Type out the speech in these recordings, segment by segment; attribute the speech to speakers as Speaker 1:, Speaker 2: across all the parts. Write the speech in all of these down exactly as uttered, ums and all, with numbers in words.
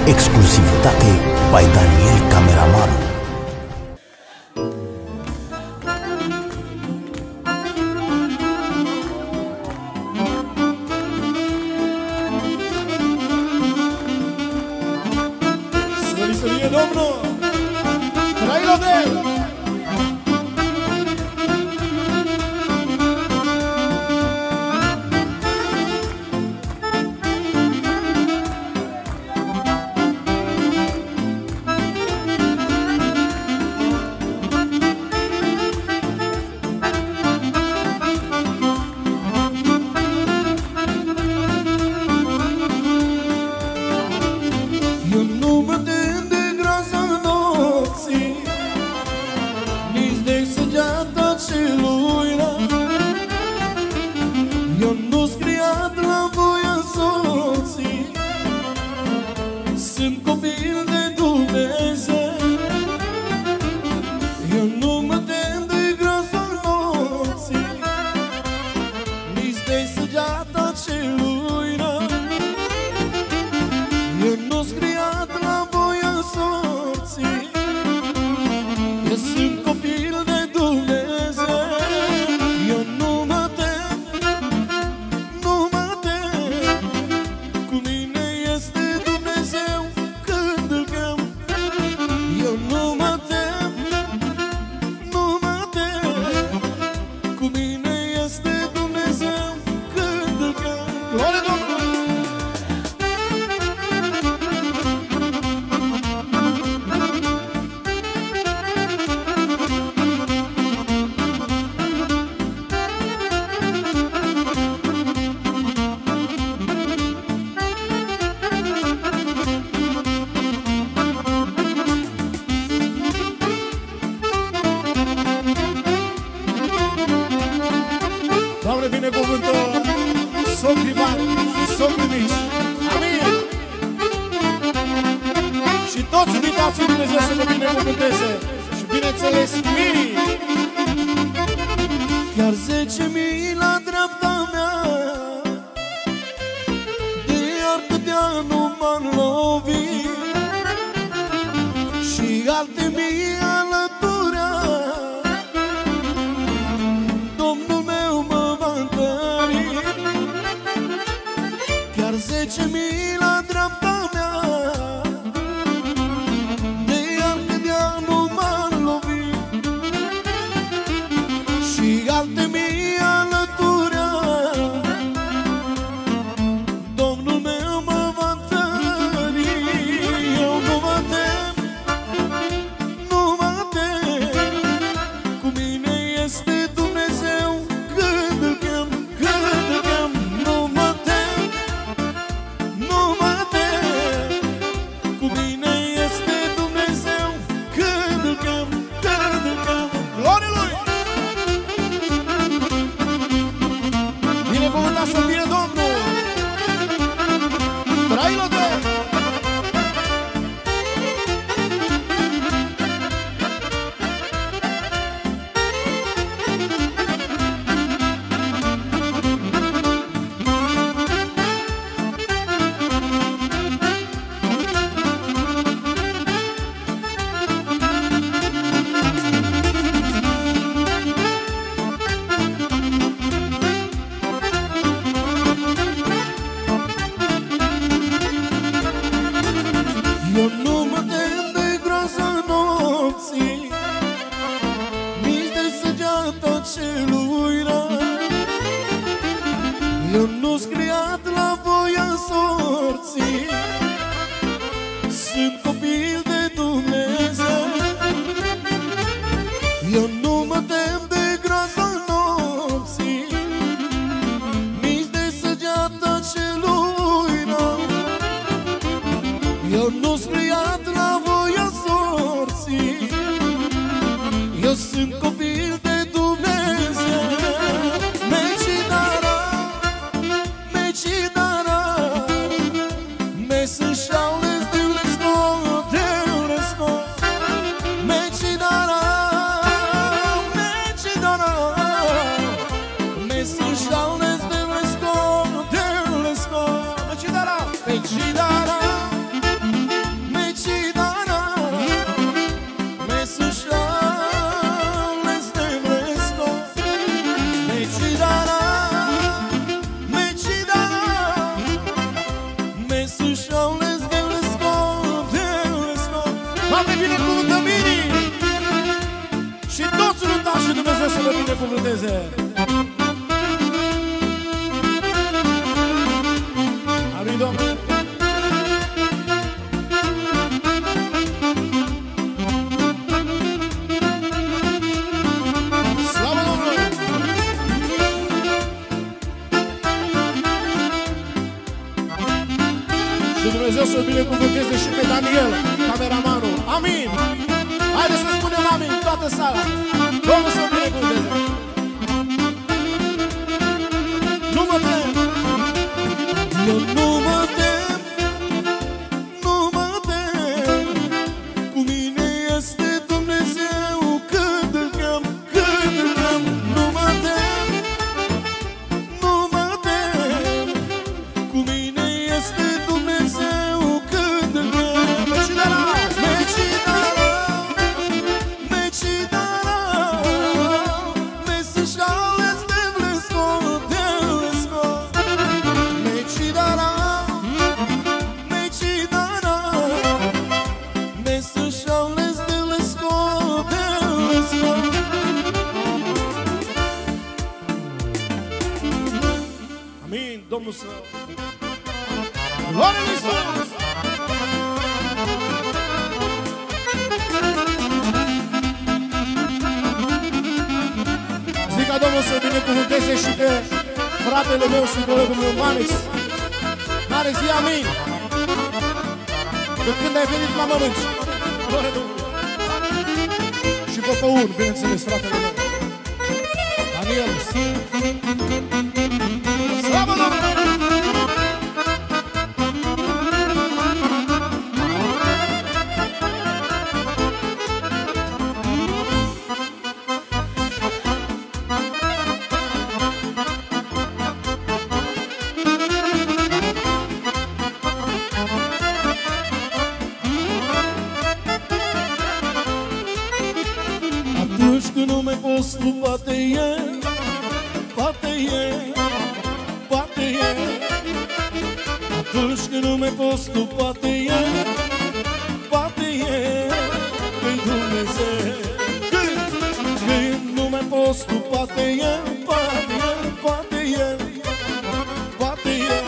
Speaker 1: Exclusivitate by Daniel Cameraman.
Speaker 2: Sărie, domnul! Trăi-l de! Doamne, binecuvântă socrii mari și socrii mici. Amin! Și toți invitații Dumnezeu să vă binecuvânteze. Și bineînțeles, mirii. Chiar zece mii la dreapta mea, de iar câtea nu m-am lovit, și alte mii alăturea. Domnul meu mă va întări. Chiar zece mii la dreapta mea, de iar câtea nu m-am lovit, și alte mii alăturea. Domnul meu mă va întări. Eu nu mă tem, nu mă tem, cu mine este Dumnezeu. Când îl chem, când îl chem, nu mă tem, nu mă tem, cu mine este Dumnezeu. Când îl chem, când îl chem, glorie Lui! Binecuvântat să fie Domnul! Trăi-l de! Eu nu mă tem de groasa nopții, nici de săgeata celui rar. Eu nu-s creat la voia sorții, sunt copil de Dumnezeu. Eu nu mă tem de groasa nopții, nici de săgeata celui rar. Eu nu-s creat la voia sorții, eu sunt copil de Dumnezeu. Mecidara, mecidara, me sunt șaules de l'escote. binecuvânteze. A lui Domnul. Slavă Domnului! Și Dumnezeu să-l binecuvânteze și pe Daniel, cameramanul. Amin! Haideți să spunem amin, toată sala. Domnul să-l binecuvânteze. Nu mă tem! Eu nu mă tem, nu mă tem. Cu mine este Dumnezeu când îl chem, când îl chem. Nu mă tem, nu mă tem. Cu mine este Dumnezeu când îl chem. Mecidara, mecidara, mecidara. Mesi șales de vlesco, de vlesco. Mecidara, mecidara. Mesi șales de vlesco, de vlesco. Amin, Domnul să... Gloria lui Iisus! Zic ca Domnul să binecuvânteze și pe fratele meu și colegul meu, Manex. Manex, zi amin! De când ai venit la mănânci. Gloria Domnului! Și pe Păun, bineînțeles, fratele meu. Daniel! Slavă Domnului! Atunci când nu mai poți, tu poate e, poate e, poate e. Atunci când nu mai poți, tu poate e, poate e, că-i Dumnezeu. Când, când nu mai poți, tu poate e, poate e, poate e, poate e.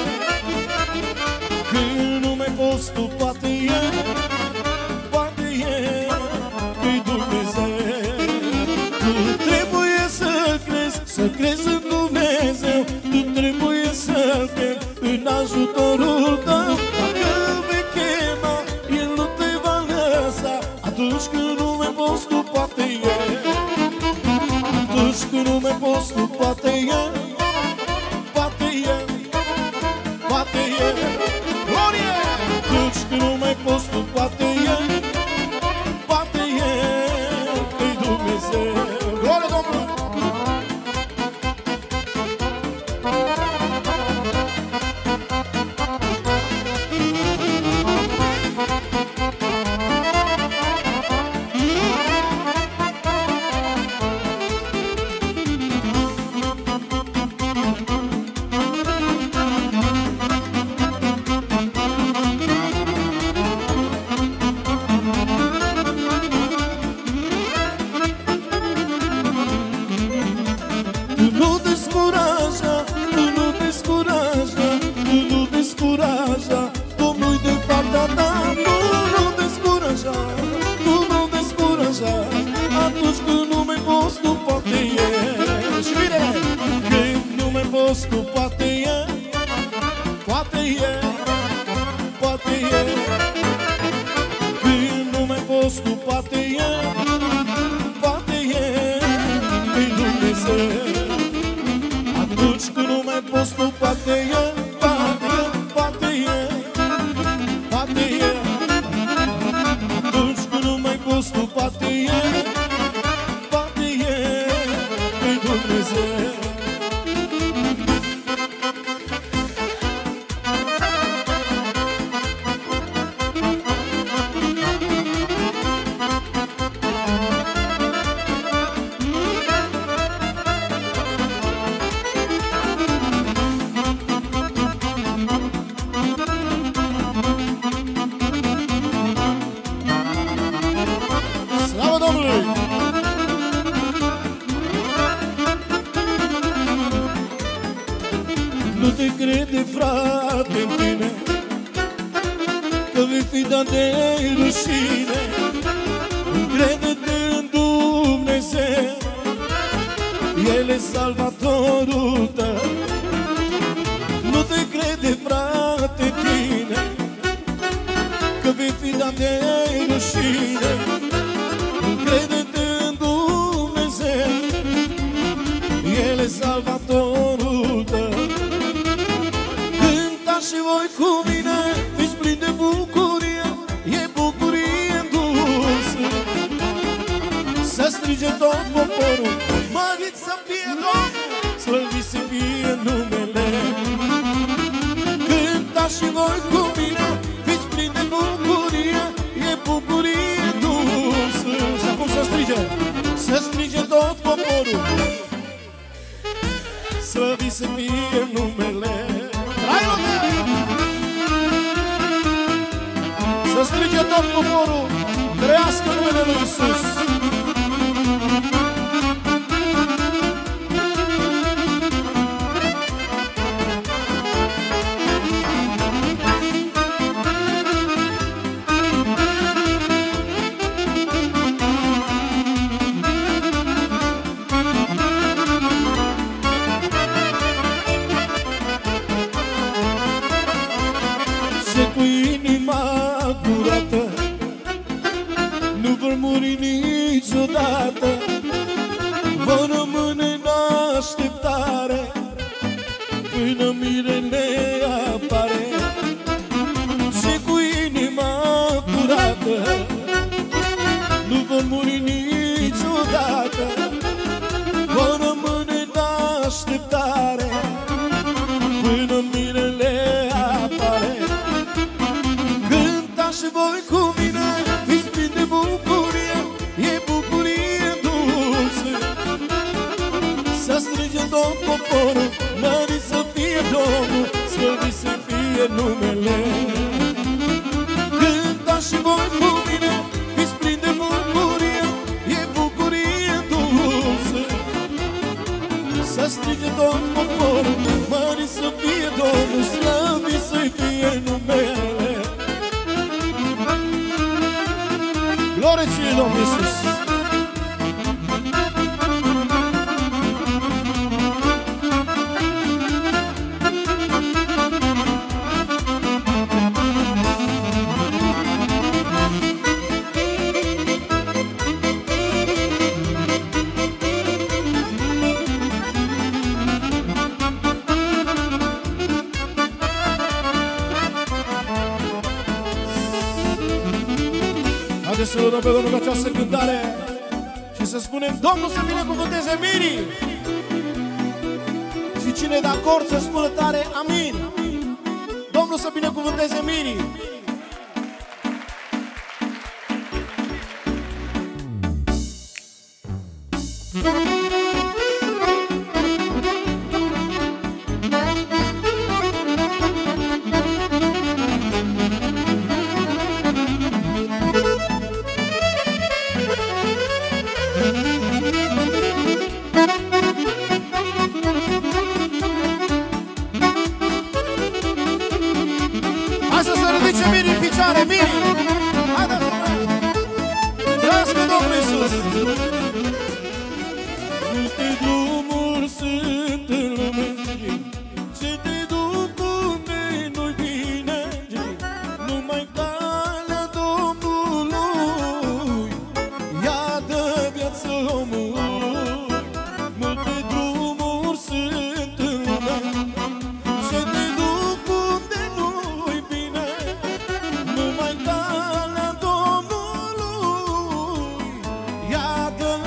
Speaker 2: Când nu mai poți, tu poate e, poate e, că-i Dumnezeu. Tu trebuie să crezi, să crezi în Dumnezeu. Tu trebuie să crezi în ajutorul tău. Dacă vei chema, El nu te va lăsa. Atunci când nu mai poți, tu poate e. Atunci când nu mai poți, tu poate e. Poate e, poate e. Glorie! Atunci când nu mai poți, tu poate e. Poate e, că-i Dumnezeu. Glorie Domnului! Tu nu descuraja, tu nu descuraja, tu nu descuraja, Domnul-i de partea ta. Tu nu descuraja, tu nu descuraja, atunci când nu mai poți, tu poate e. Și bine, când nu mai poți, tu poate e, poate e, poate e. Când nu mai poți, tu poate e, poate e, că-i Dumnezeu. Atunci când nu mai poți, tu poate e, poate e, poate e, poate e. Atunci când nu mai poți, tu poate e, poate e, că-i Dumnezeu. frate în tine, că vei fi dat de rușine. Încrede-te în Dumnezeu, El e salvatorul tău. Nu te crede, frate, tine, că vei fi dat de rușine. Încrede-te în Dumnezeu, El e salvatorul tău. Cânta și voi cu mine, fiți plini de bucurie, e bucurie dulce. Să strige tot poporul, mărit să fie Domnul, slăvit să fie numele. Cânta și voi cu mine, fiți plini de bucurie, e bucurie dulce. Și acum să strige, să strige tot poporul, slăvit să fie numele. Să strige tot poporul, trăiască numele lui Iisus. Niciodată vor rămâne în așteptare până mirele apare. Și cu inima curată nu vor muri niciodată, vor rămâne în așteptare până mirele apare. Cânta și voi cu mine, fiți plini de bucurie, e bucurie dulce. Să strige tot poporul, mărit să fie Domnul, slăvit să fie numele. Cânta și voi cu mine, fiți plini de bucurie, e bucurie dulce. Să strige tot poporul, mărit să fie Domnul, slăvit să fie numele. Glorie ție, Domnul Iisus! Haideți să lăudăm pe Domnul cu această cântare și să spunem: Domnul să binecuvânteze mirii! Și cine e de acord să spună tare amin! Domnul să binecuvânteze mirii! Hai să se ridice mirii în picioare, mirii! Haideți, trăiască Domnul Iisus! Multe drumuri sunt în lume, ce te duc unde nu-i bine, numai calea Domnului ea dă viață omului. Multe drumuri sunt în lume, ce te duc unde nu-i bine, numai calea Domnului ea dă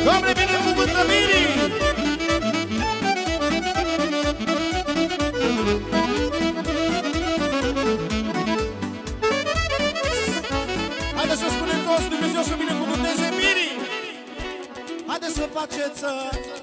Speaker 2: Doamne, binecuvântă Miri! Haideți să spunem toți, Dumnezeu să binecuvânteze Miri! Haideți să faceți să...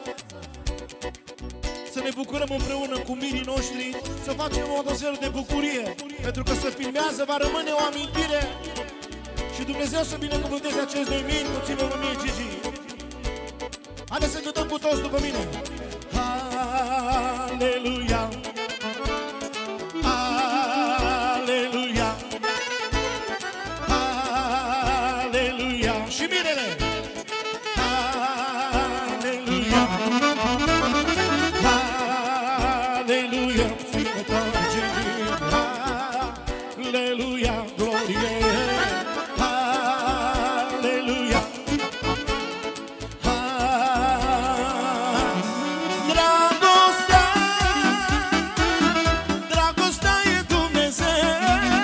Speaker 2: să ne bucurăm împreună cu mirii noștri, să facem o atmosferă de bucurie, pentru că se filmează, va rămâne o amintire și Dumnezeu să binecuvânteze acești doi miri, mulțumim mie, Gigi. Haideți să cântăm cu toți după mine. Aleluia, aleluia, aleluia. Și mirele. Aleluia, aleluia, aleluia, glorie. Aleluia. Dragostea, dragostea e Dumnezeu,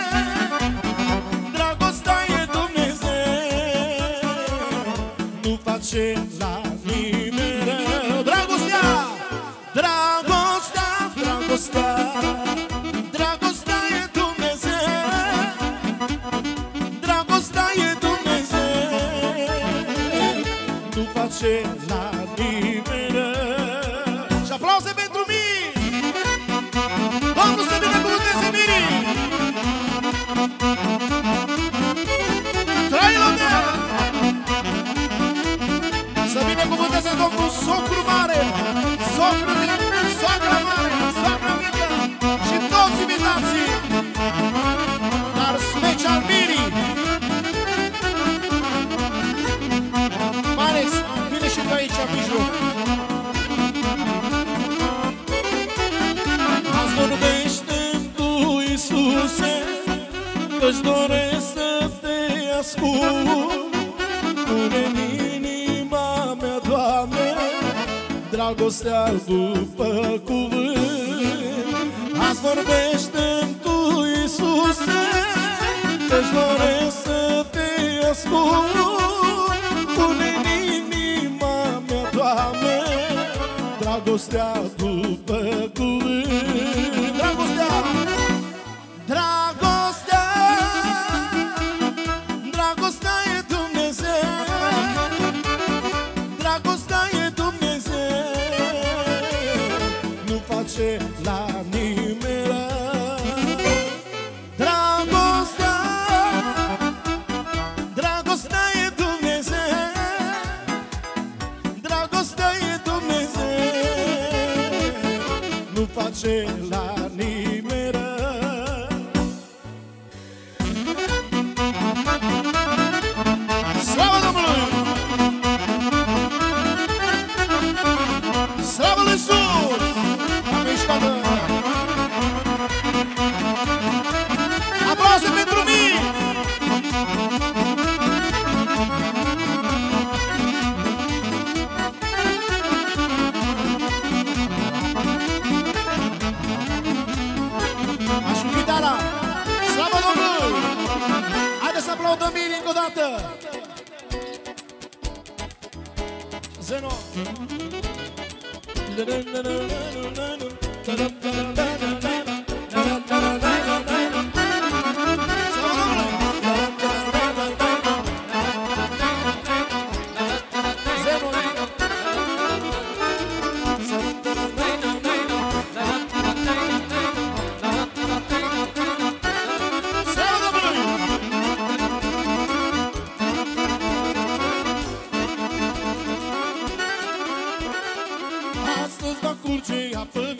Speaker 2: dragostea e Dumnezeu, nu face la nimeni rău. Dragostea, dragostea, dragostea, dragostea e Dumnezeu, dragostea e Dumnezeu, nu face la nimeni rău. Și aplauze pentru mine! Domnul să binecuvânteze mirii! Trăiți-o de! Să binecuvânteze Domnul socru mare, socru mic, socra mare, socra mică și toți invitații, dar special mirii. Mai ales, vine și pe aici, în mijloc. Azi vorbește-mi tu, Iisuse, că-și doresc să te ascult. Pune-n inima mea, Doamne, dragostea după cuvânt. Azi vorbește-mi tu, Iisuse, că-și doresc să te ascult. Pune-n inima mea, Doamne, dragostea după cuvânt. Dragostea, dragostea, dragostea e Dumnezeu, dragostea e Dumnezeu, nu face la nimeni rău. Dragostea, dragostea e Dumnezeu, dragostea e Dumnezeu, nu face la nimeni rău. Slavă Domnului! Slavă lui Iisus! Amin și toată! Aplauze pentru mine! Aș fi gitara! Slavă Domnului! Haideți să aplaudăm bine încă o dată! Zeno! Astăzi va curge apă